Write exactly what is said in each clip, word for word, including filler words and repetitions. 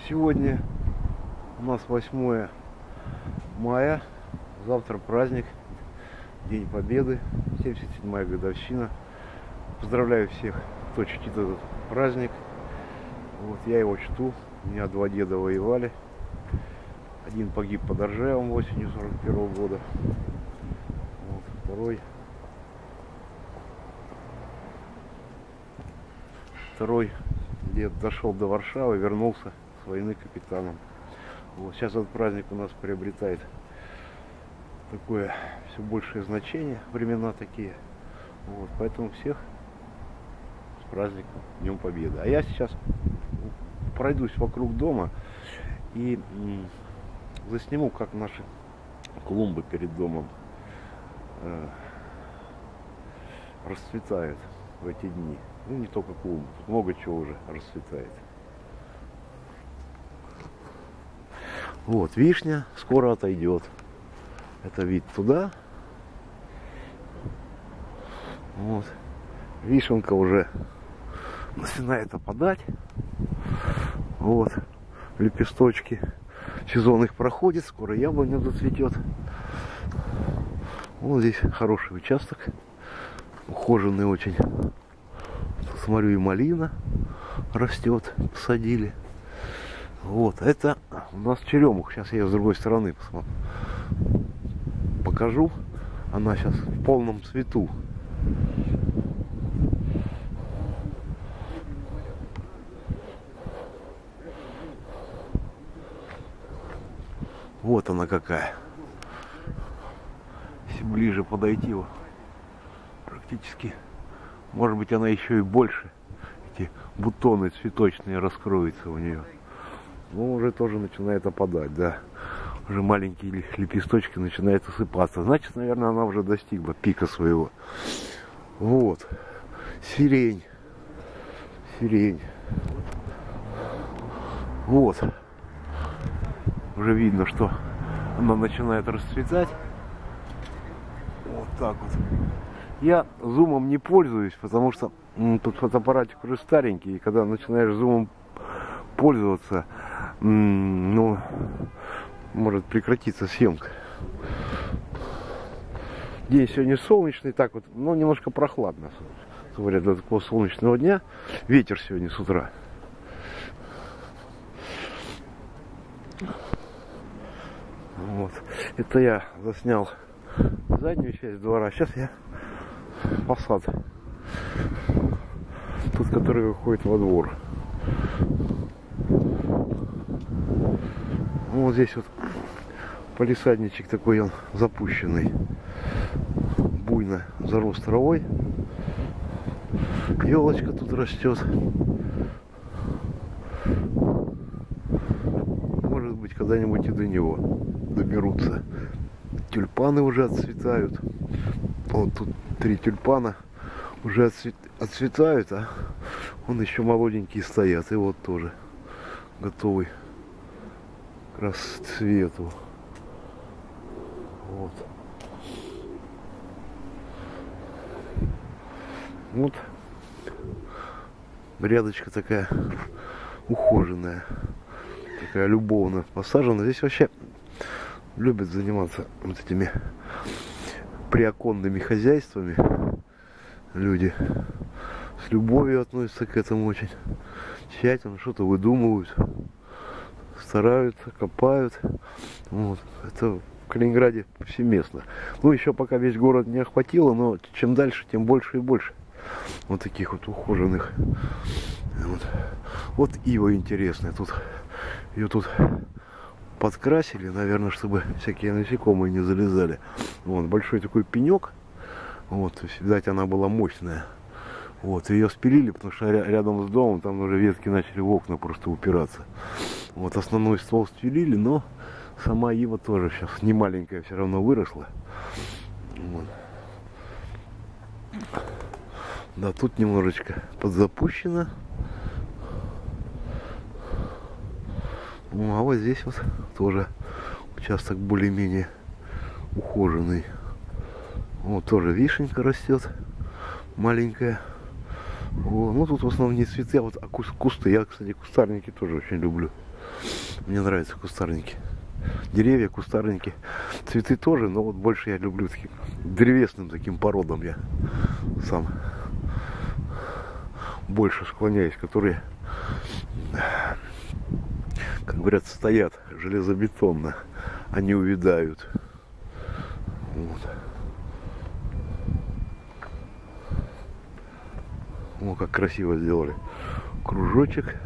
Сегодня у нас восьмое мая, завтра праздник, День Победы, семьдесят седьмая годовщина. Поздравляю всех, кто чтит этот праздник. Вот, я его чту, у меня два деда воевали. Один погиб под Оржевом осенью сорок первого года, вот, второй Второй дед дошел до Варшавы, вернулся с войны капитаном. Вот, сейчас этот праздник у нас приобретает такое все большее значение, времена такие. Вот, поэтому всех с праздником Днем Победы. А я сейчас пройдусь вокруг дома и засниму, как наши клумбы перед домом э, расцветают в эти дни. Ну, не только клумбы, тут много чего уже расцветает. Вот, вишня скоро отойдет. Это вид туда. Вот. Вишенка уже начинает опадать. Вот. Лепесточки. Сезон их проходит. Скоро яблоня зацветет. Вот здесь хороший участок. Ухоженный очень. Смотрю, и малина растет. Посадили. Вот. Это у нас черемух. Сейчас я ее с другой стороны посмотрю. Покажу. Она сейчас в полном цвету. Вот она какая. Если ближе подойти, практически, может быть, она еще и больше. Эти бутоны цветочные раскроются у нее. Ну, уже тоже начинает опадать, да. Уже маленькие лепесточки начинают осыпаться. Значит, наверное, она уже достигла пика своего. Вот. Сирень. Сирень. Вот. Уже видно, что она начинает расцветать. Вот так вот. Я зумом не пользуюсь, потому что м, тут фотоаппаратик уже старенький. И когда начинаешь зумом пользоваться, м, ну, может прекратиться съемка. День сегодня солнечный, так вот, но немножко прохладно. Говоря, до такого солнечного дня. Ветер сегодня с утра. Вот. Это я заснял заднюю часть двора. Сейчас я фасад. Тот, который выходит во двор. Вот здесь вот палисадничек такой, он запущенный. Буйно зарос травой. Елочка тут растет. Может быть, когда-нибудь и до него доберутся. Тюльпаны уже отцветают. Вот тут три тюльпана уже отцвет... отцветают, а он еще молоденькие стоят. И вот тоже готовый к расцвету. Вот. Вот. Грядочка такая ухоженная. Такая любовно посажена. Здесь вообще любят заниматься вот этими приоконными хозяйствами. Люди с любовью относятся к этому очень тщательно, что-то выдумывают, стараются, копают. Вот. Это в Калининграде повсеместно. Ну, еще пока весь город не охватило, но чем дальше, тем больше и больше вот таких вот ухоженных. Вот, вот ива интересная. Тут ее тут подкрасили, наверное, чтобы всякие насекомые не залезали. Вот, большой такой пенек. Вот, то есть, видать, она была мощная. Вот, ее спилили, потому что рядом с домом там уже ветки начали в окна просто упираться. Вот, основной ствол спилили, но сама ива тоже сейчас не маленькая, все равно выросла. Вот. Да, тут немножечко подзапущено. Ну, а вот здесь вот тоже участок более-менее ухоженный. Вот тоже вишенька растет, маленькая. О, ну тут в основном не цветы, а вот а кусты. Я, кстати, кустарники тоже очень люблю. Мне нравятся кустарники. Деревья, кустарники. Цветы тоже, но вот больше я люблю таким древесным таким породам я сам больше склоняюсь, которые, как говорят, стоят железобетонно, они увядают. Вот. О, как красиво сделали. Кружочек.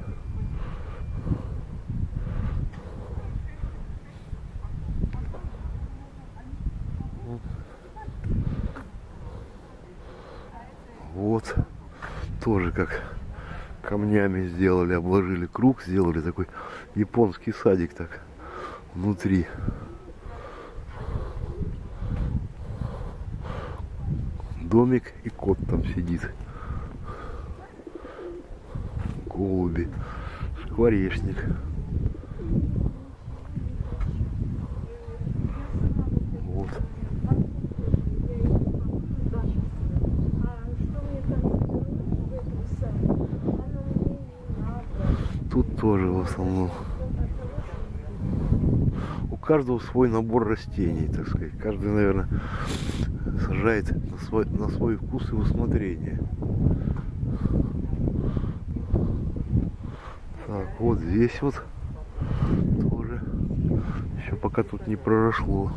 Вот. Тоже как камнями сделали, обложили круг, сделали такой японский садик так внутри. Домик и кот там сидит. Голуби. Скворечник. Вот. Тут тоже в основном. У каждого свой набор растений, так сказать. Каждый, наверное, сажает на свой, на свой вкус и усмотрение. Так, вот здесь вот тоже. Еще пока тут не проросло.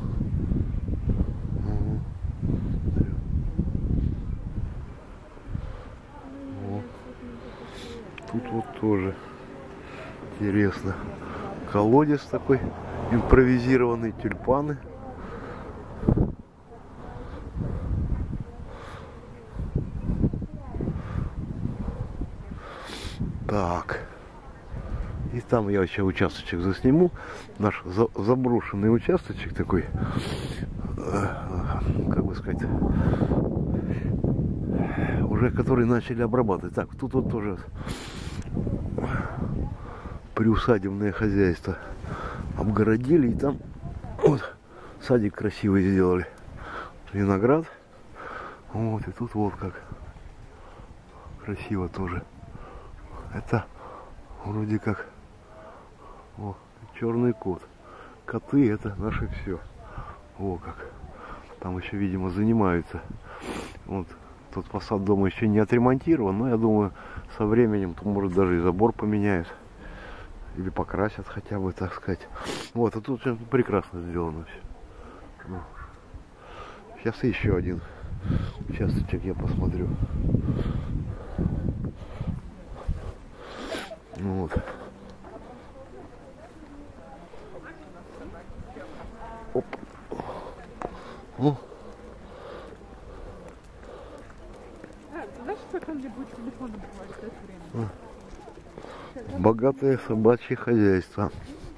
Вот. Тут вот тоже интересно. Колодец такой импровизированный, тюльпаны. Так. И там я еще участочек засниму. Наш за заброшенный участочек такой, как бы сказать, уже который начали обрабатывать. Так, тут вот тоже приусадебное хозяйство обгородили, и там вот садик красивый сделали, виноград, вот, и тут вот как красиво тоже. Это вроде как о, черный кот. Коты это наше все. О как. Там еще, видимо, занимаются. Вот тот фасад дома еще не отремонтирован, но я думаю, со временем то может даже и забор поменяют. Или покрасят хотя бы, так сказать. Вот, а тут прекрасно сделано все. Сейчас еще один участочек я посмотрю. Вот. Оп. Ну. Богатое собачье хозяйство.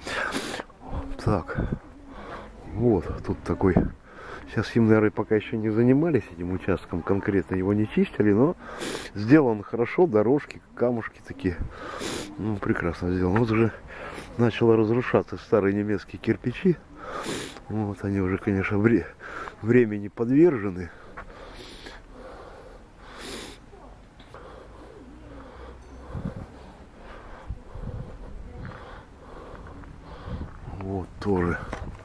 Так. Вот, тут такой. Сейчас им, наверное, пока еще не занимались этим участком, конкретно его не чистили, но сделан хорошо, дорожки, камушки такие. Ну, прекрасно сделано. Вот уже начало разрушаться старые немецкие кирпичи. Вот они уже, конечно, вре времени подвержены. Вот тоже.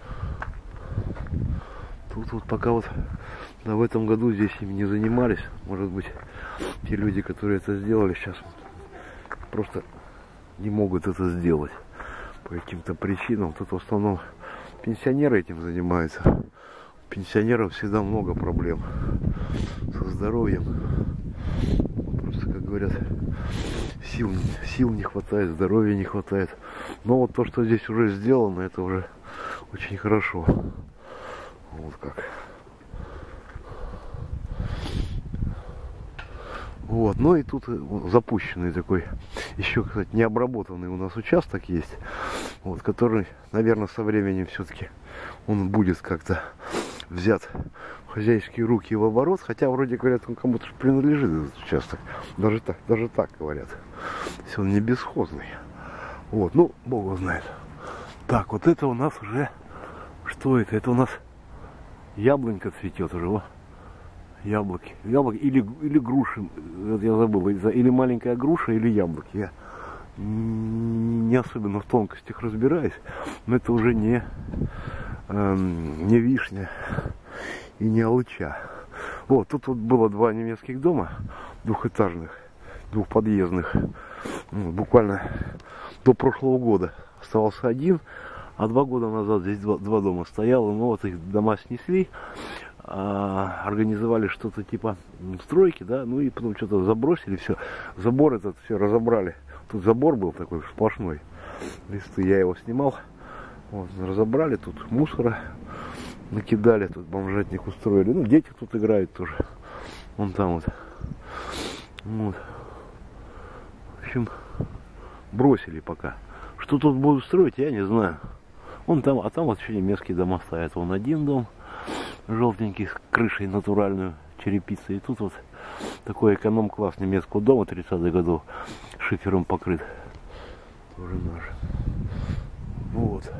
Тут вот пока вот, да, в этом году здесь им не занимались. Может быть, те люди, которые это сделали, сейчас просто не могут это сделать по каким-то причинам. Тут в основном пенсионеры этим занимаются. У пенсионеров всегда много проблем со здоровьем. Просто, как говорят, сил, сил не хватает, здоровья не хватает. Но вот то, что здесь уже сделано, это уже очень хорошо. Вот как. Вот, ну и тут запущенный такой, еще, кстати, необработанный у нас участок есть, вот, который, наверное, со временем все-таки он будет как-то взят в хозяйские руки в оборот, хотя вроде говорят, он кому-то принадлежит этот участок, даже так, даже так говорят, если он не бесхозный. Вот, ну, Бог его знает. Так, вот это у нас уже, что это? Это у нас яблонька цветет уже, о. Яблоки. Яблоки или, или груши. Вот я забыл. Или маленькая груша, или яблоки. Я не особенно в тонкостях разбираюсь. Но это уже не, эм, не вишня и не алыча. Вот, тут вот было два немецких дома. Двухэтажных. Двухподъездных. Ну, буквально до прошлого года оставался один. А два года назад здесь два, два дома стояло. Ну вот их дома снесли. Организовали что-то типа стройки, да, ну и потом что-то забросили, все, забор этот все разобрали. Тут забор был такой сплошной, листы, я его снимал, вот, разобрали, тут мусора накидали, тут бомжатник устроили, ну дети тут играют тоже, вон там вот, вот. В общем, бросили пока. Что тут будут строить, я не знаю. Вон там, а там вот еще немецкие дома стоят, вон один дом желтенький с крышей натуральную черепицей. И тут вот такой эконом-класс немецкого дома тридцатых годов шифером покрыт. Тоже наш. Вот.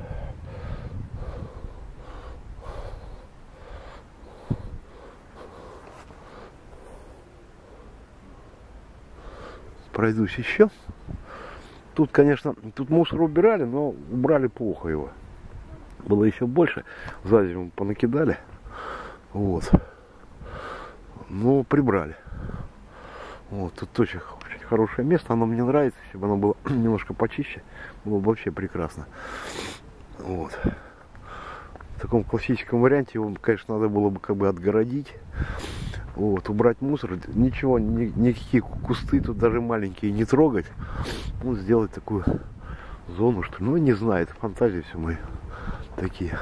Пройдусь еще. Тут, конечно, тут мусор убирали, но убрали плохо его. Было еще больше. За зиму понакидали. Вот. Ну, прибрали. Вот, тут очень, очень хорошее место. Оно мне нравится. Если бы оно было немножко почище, было бы вообще прекрасно. Вот. В таком классическом варианте его, конечно, надо было бы как бы отгородить. Вот, убрать мусор. Ничего, ни, никакие кусты тут даже маленькие не трогать. Ну, сделать такую зону, что ли. Ну, не знаю, это фантазии все мои такие.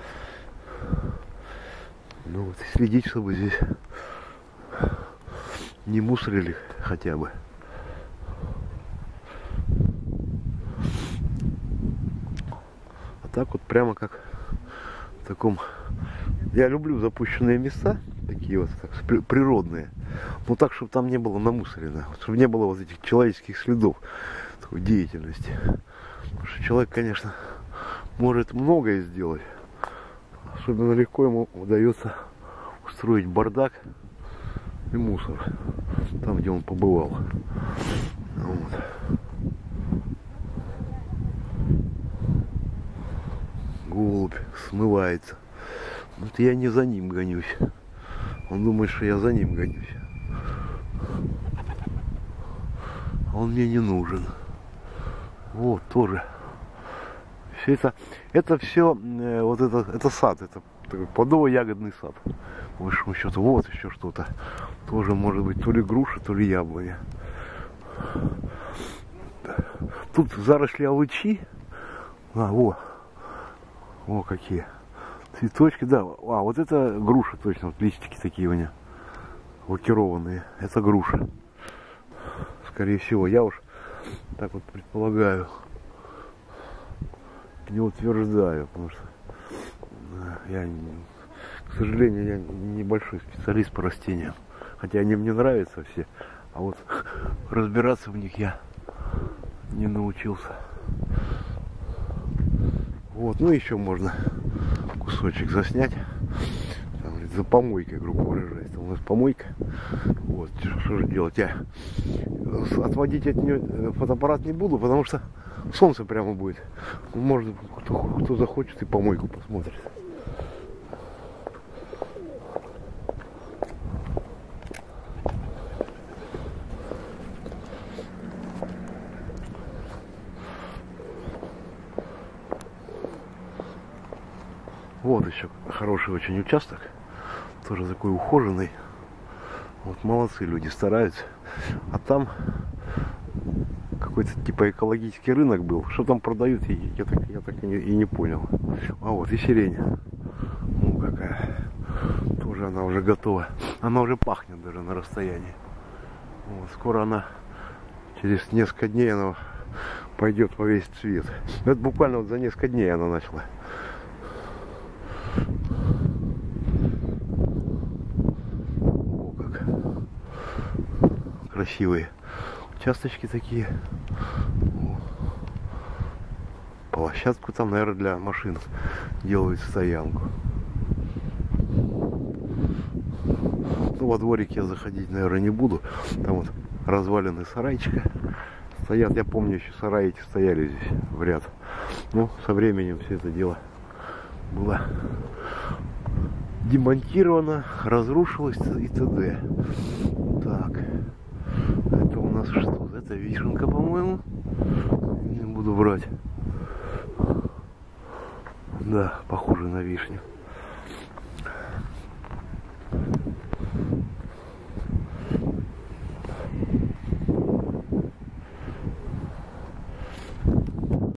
Ну вот, и следить, чтобы здесь не мусорили хотя бы. А так вот прямо как в таком... Я люблю запущенные места, такие вот так, природные. Но так, чтобы там не было намусорено. Чтобы не было вот этих человеческих следов такой деятельности. Потому что человек, конечно, может многое сделать. Особенно легко ему удается устроить бардак и мусор там, где он побывал. Вот. Голубь смывается. Вот я не за ним гонюсь. Он думает, что я за ним гонюсь. А он мне не нужен. Вот тоже. Все это, это все, э, вот это, это сад, это такой плодово-ягодный сад. По большому счету, вот еще что-то. Тоже может быть то ли груша, то ли яблоня. Тут заросли алычи. А, во. О, какие. Цветочки, да. А, вот это груша точно. Вот листики такие у меня. Лакированные. Это груша. Скорее всего, я уж так вот предполагаю. Не утверждаю, потому что я, к сожалению, я небольшой специалист по растениям. Хотя они мне нравятся все, а вот разбираться в них я не научился. Вот, ну еще можно кусочек заснять. Там, за помойкой, грубо выражаясь. Там у нас помойка. Вот, что же делать? Я отводить от нее фотоаппарат не буду, потому что солнце прямо будет. Может, кто, кто захочет и помойку посмотрит. Вот еще хороший очень участок. Тоже такой ухоженный. Вот молодцы люди, стараются. А там какой-то типа экологический рынок был. Что там продают, я, я так, я так и, не, и не понял. А вот и сирень. Ну какая. Тоже она уже готова. Она уже пахнет даже на расстоянии. Вот, скоро она, через несколько дней она пойдет во весь цвет. Это буквально вот за несколько дней она начала. О, как красивые участочки такие. Площадку там, наверное, для машин делают, стоянку. Ну, во дворик я заходить, наверное, не буду. Там вот развалины сарайчика стоят. Я помню, еще сараи эти стояли здесь в ряд. Ну, со временем все это дело было демонтировано, разрушилось и т.д. Так. Это у нас что? Это вишенка, по-моему. Не буду брать. Да, похоже на вишню.